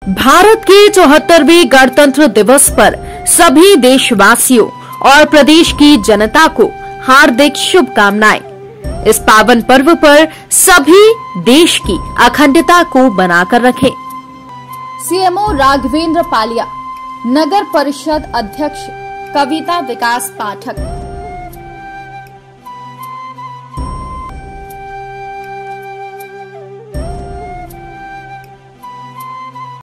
भारत के 74वें गणतंत्र दिवस पर सभी देशवासियों और प्रदेश की जनता को हार्दिक शुभकामनाएं। इस पावन पर्व पर सभी देश की अखंडता को बनाकर रखें। सीएमओ राघवेंद्र पालिया, नगर परिषद अध्यक्ष कविता विकास पाठक।